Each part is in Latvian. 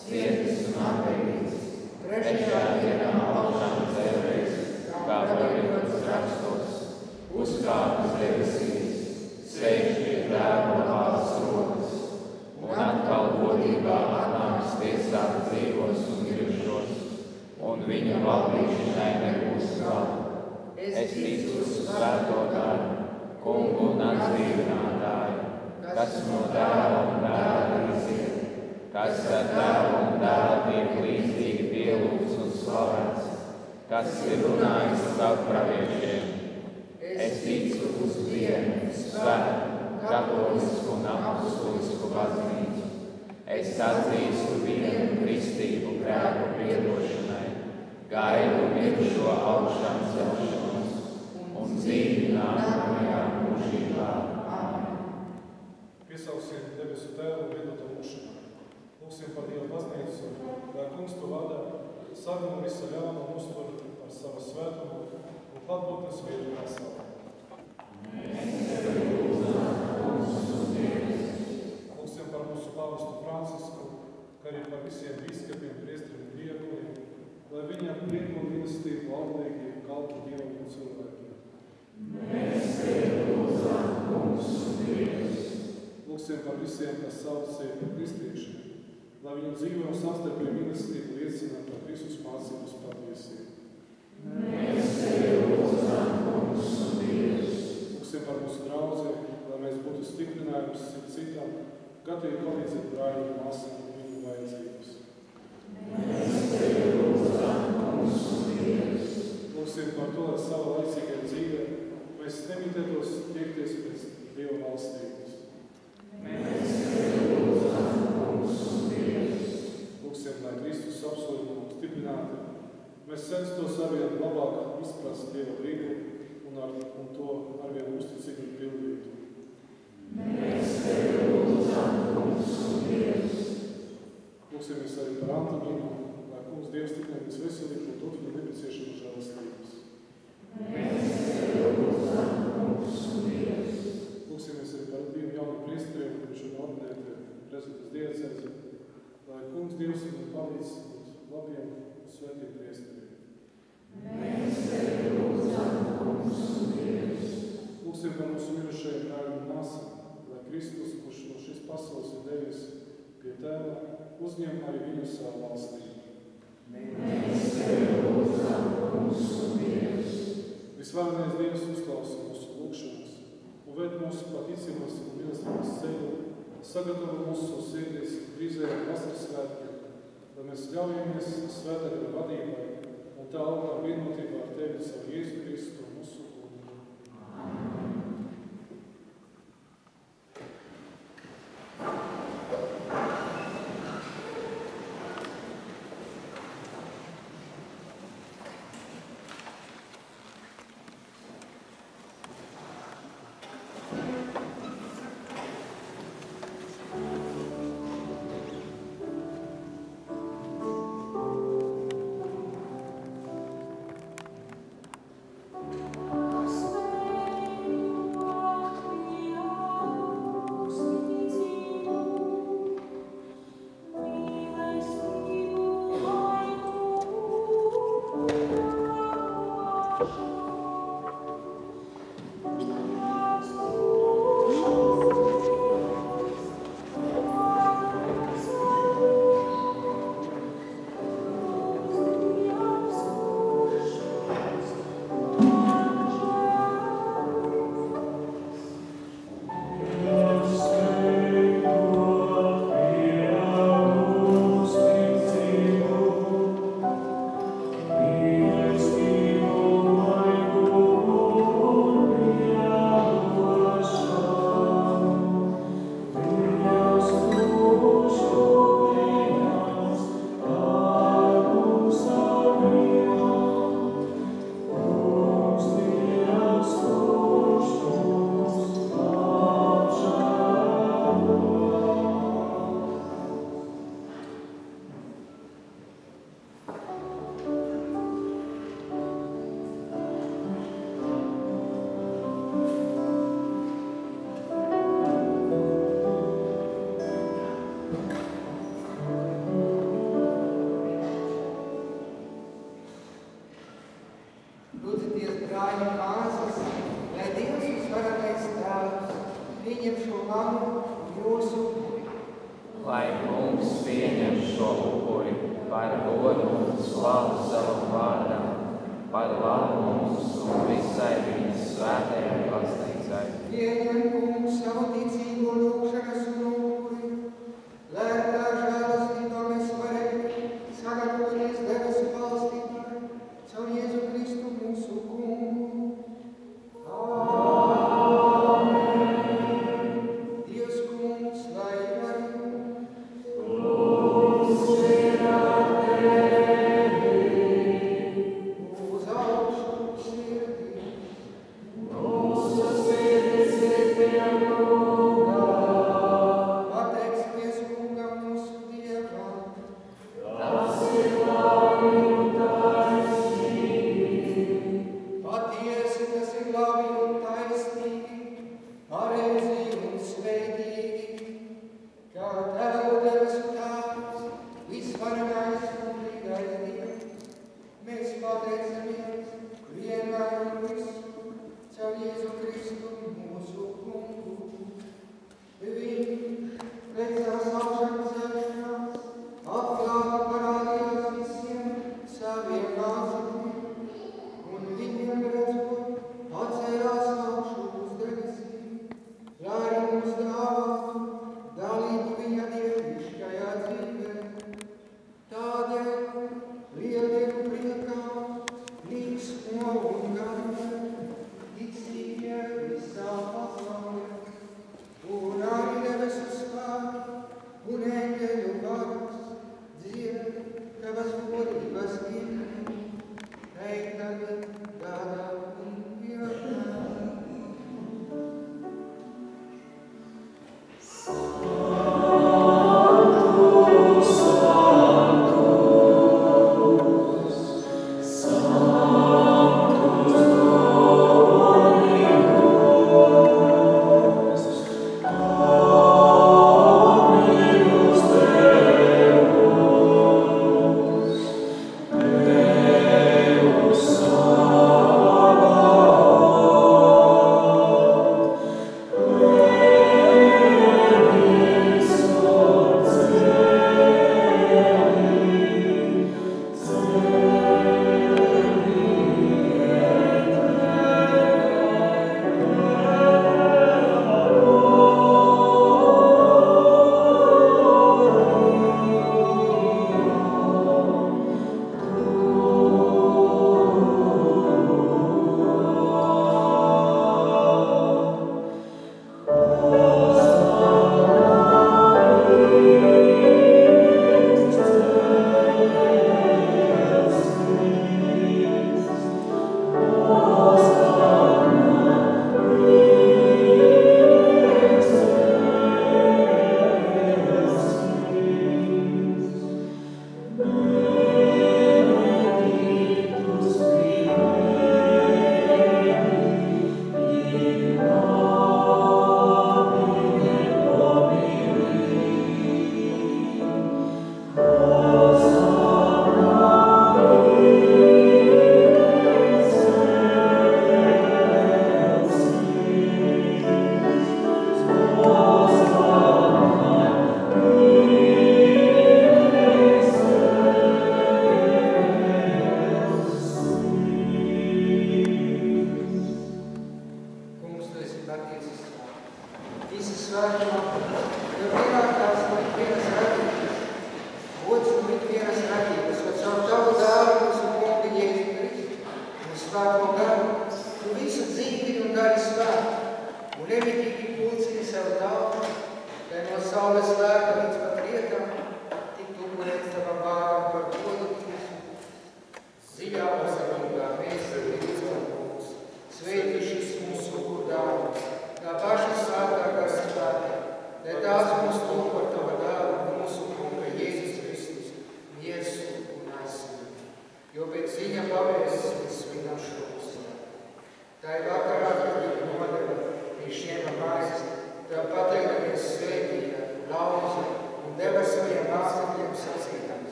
cietis un atpelīts, trešajā dienā augšām cēlējis, kā pravietots rakstos, uzkāpis debesīs, sēž pie Tēva labās rokas, un atkal godībā atnāks tiesāt dzīvos un mirušos, un viņa valdīšanai nebūs gala. Es ticu uz Svēto Garu, Kungu un atdzīvinātāju, kas no Tēva un Dēla iziet, kas ar Tēvu un Dēlu tiek līdzīgi pielūgts un slavēts, kas ir runājis caur praviešiem. Es ticu uz vienu svētu, katolisku un apostolisku baznīcu. Es atzīstu vienu kristību grēku piedošanai, gaidu mirušo augšām celšanos un dzīvi nākamajā mūžībā. Āmen. Piesauksim debesu Tēvu un vienotā lūgšanā. Lūgsim par Dieva baznīcu, lai Kungs to vada, sarunu visu ļaunu un uztver par savu svētumu un patbūtnes vietu pasaulē. Lūgsim par mūsu pāvestu Francisku, kā arī par visiem bīskapiem, priesteriem un diakoniem, lai viņam prieku un mīlestību auglīgi kalpo Dievam un cilvēkiem. Lūgsim par visiem, kas sauc sevi par kristiešiem, lai viņu dzīve un savstarpēju mīlestību liecina par Kristus mācības patiesību. Lūgsim par mūsu draudzē, lai mēs būtu stiprinājums citam, gatavi palīdzēt brāļiem un māsām viņu vajadzības. Lūgsim par to, lai savā laicīgajā dzīvē mēs nemitētos tiekties pēc Dieva valstības. Lūgsim, lai Kristus apsolījumu stiprinātu, mēs censtos arvien labāk izprast Dieva gribu un to arvien uzticīgi pildītu. Lūgsim mēs arī par Antonīnu, lai Kungs Dievs tikai viņas veselību un dot viņam nepieciešamas žēlastības. Lūgsim mēs arī par diviem jauniem priesteriem, kurš ir ordinēti Rezitas diecēzi, lai Kungs Dievs viņam palīdz būt labiem un svētiem priesteriem. Lūgsim par mūsu mirušajiem brāļiem un māsām, lai Kristus, kurš no šīs pasaules ir devies pie Tēva, uzņem arī viņu savu valstī. Visvarenais Dievs uzklausa mūsu lūgšanas un ved mūsu paticības un mīlestības ceļu, sagatavo mūsu sirdis drīzējiem vasaras svētkiem, lai mēs ļaujamies svētā gara vadībai un tā augām vienotībā ar Tevi savu Jēzu Kristu mūsu kungu. Amen. manu un jūsu upuri. Lai Kungs pieņem šo upuri par godu un slavu savam vārdam, par labu mums un visai viņas svētajai baznīcai. Pieņem, Kungs, savu ticīgo lūgšanas un upuri, lai ar tā žēlastībā mēs varētu sagatavoties debesu valstībai caur Jēzu Kristu mūsu Kungu. Mūsu sirdis ir pie Kunga.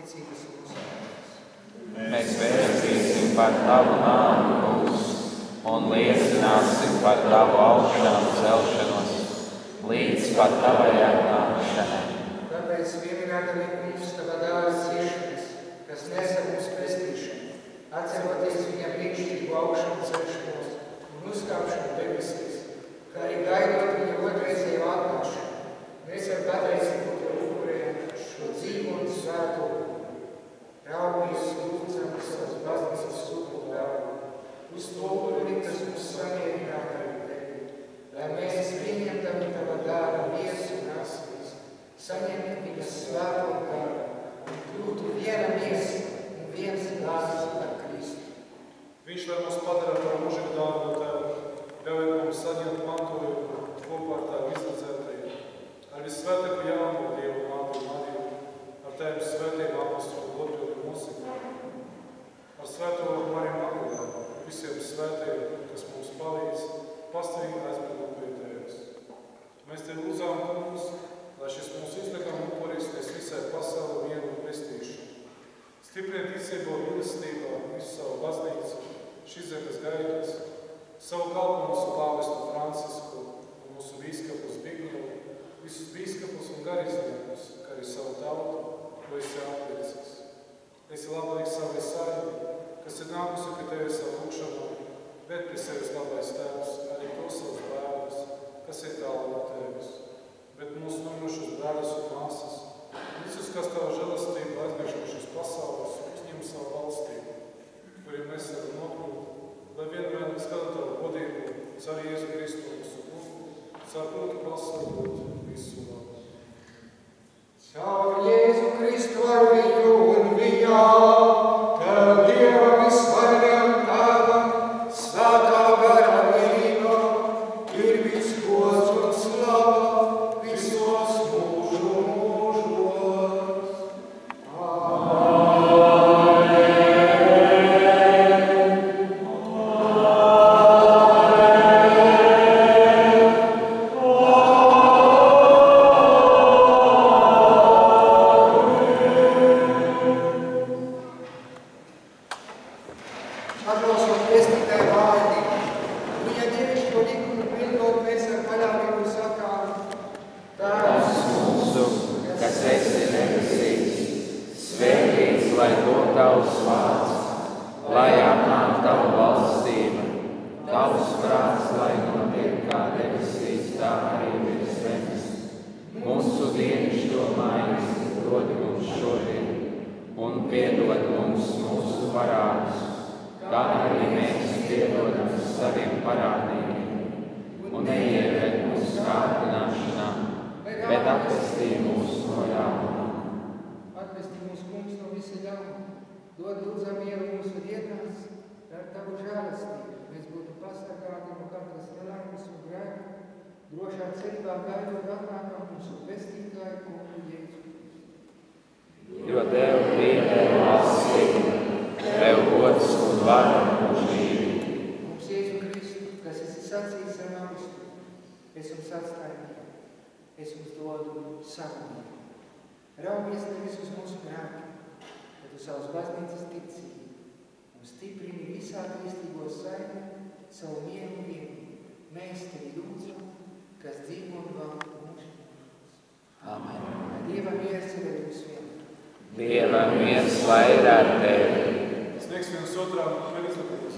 ticības mūsu. Mēs vērsīsim par tavu nāvi, Kungs, un liecināsim par tavu augšanu celšanos, līdz pat tavai atnākšanai. Tāpēc pieminēdami Kungs tava dāvā ciešanas, kas nesa mums pestīšanu, atceroties viņa brīnišķīgu augšanu celšanos un uzkāpšanu debesīs, kā arī gaidot viņa otrreizējo atnākšanu. Mēs ar pateicību tev upurējam šo dzīvu un svēto. Raugies lūdzam savas baznīcas upuru dāvā, uz to upuri, kas mums samierinātu ar tevi, lai mēs pieņemtam tava dāvā miesu un asinis, saņemtu viņa svēto garu un kļūtu viena miesa un viens gāzes ar Kristu. Viņš, lai mums padara par mūžīgu dāvanu tev, ļauj mums saņemt mantojumu kopā ar tavu izlīdzētajiem, ar visvētāko jauno Dievu māti Mariju, ar teviem svētiem apostolu Lopiju un Mūsiku, ar svēto Mariju Magdalēnu, visiem svētiem, kas mums palīdz, pastāvīgi aizbēgot pie tevis. Mēs te lūdzām, Kungs, lai šis mūsu izliekam upuris nes visai pasauli vienu pestīšanu. Stiprien ticībā un mīlestībā visu savu baznīcu, šīs zemes gaidas, savu kalpu mūsu pāvestu Francisku un mūsu bīskapu Zbigņevu, visus bīskapus un garīdzniekus, kā arī savu tautu, ko esi aplicis. Esi labāks savai saimē, kas ir nākusi pie tevis savu lūkšanu, bet pie sevis labais tēvs, arī tos savus bērnus, kas ir tālu no tevis. Bet mūsu nomirušos brāļus un māsas, visus, kas tavu žēlastību aizbēgšošas pasaules, uzņem savu valstību, kuriem mēs varam nokļūt, lai vienmēr skatu tavu godību, caur Jēzu Kristu mūsu kungu, caur kungu pasaulot visu labu. Caur Jēzu Kristu ar viņu un viņā, tev Dievam visvarenajam Tēvam, svētā gara vienībā, ir viss gods un slava visos mūžu mūžos. Atbalstot pestītāju vārdi, viņa dievišķo likumu pildot, mēs ar paļāvību sakām: Tēvs mūsu, kas esi debesīs, svētīts, lai top tavs vārds, lai atnāk tavu valstība, tavs prāts, lai notiek kā debesīs, tā arī virs zemes. Mūsu dienascho maizi dod mums šodien, un piedod mums mūsu parādus, kā arī mēs piedodam saviem parādīgiem, un neieved mūsu kārdināšanā, bet atpestī mūs no ļaunā. Atpestī mūs, Kungs, no visa ļauna, dod lūdzam mieru mūsu dienās, ar tavu žēlastību mēs būtu pasargāti no katras nelaimes un grēka, drošā cerībā gaidot atnākam mūsu pestītāju kungu Jēzu Kristu. Jo Tev pieder valstība, Tev gods un vara mūžīgi. Mums Jēzu Kristu, kas esi sacījis ar augstu, es jums atstāju mieru, es jums dodu savu mieru. Raugies nevis uz mūsu grēkiem, bet uz savas baznīcas ticību un stiprini visā kristīgo saimi savu mieru vienu. Mēs tevi lūdzam, kas dzīvo un valda mūžīgi. Amen. Dieva miers ir ar jums vien. Dieva miers lai ir ar Tevi. Sniegs viens otram, vēl izlikaties.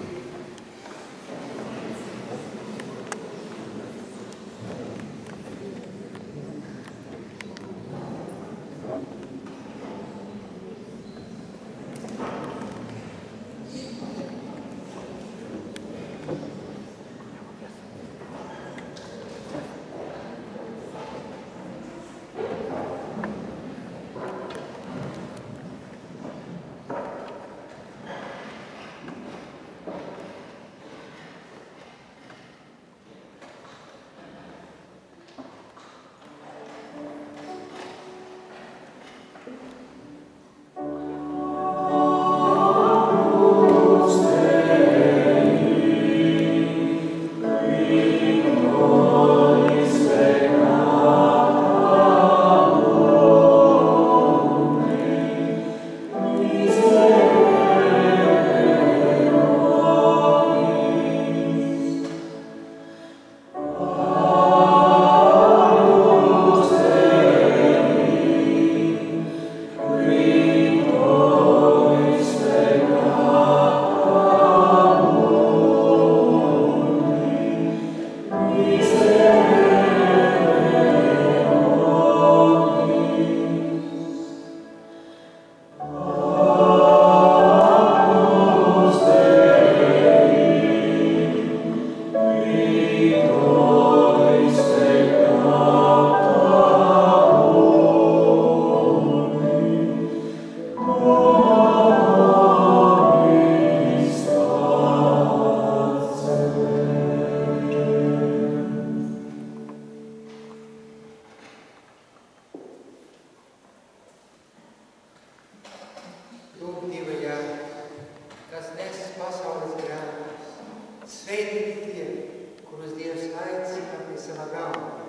kurus Dievs aicina pie sava galva.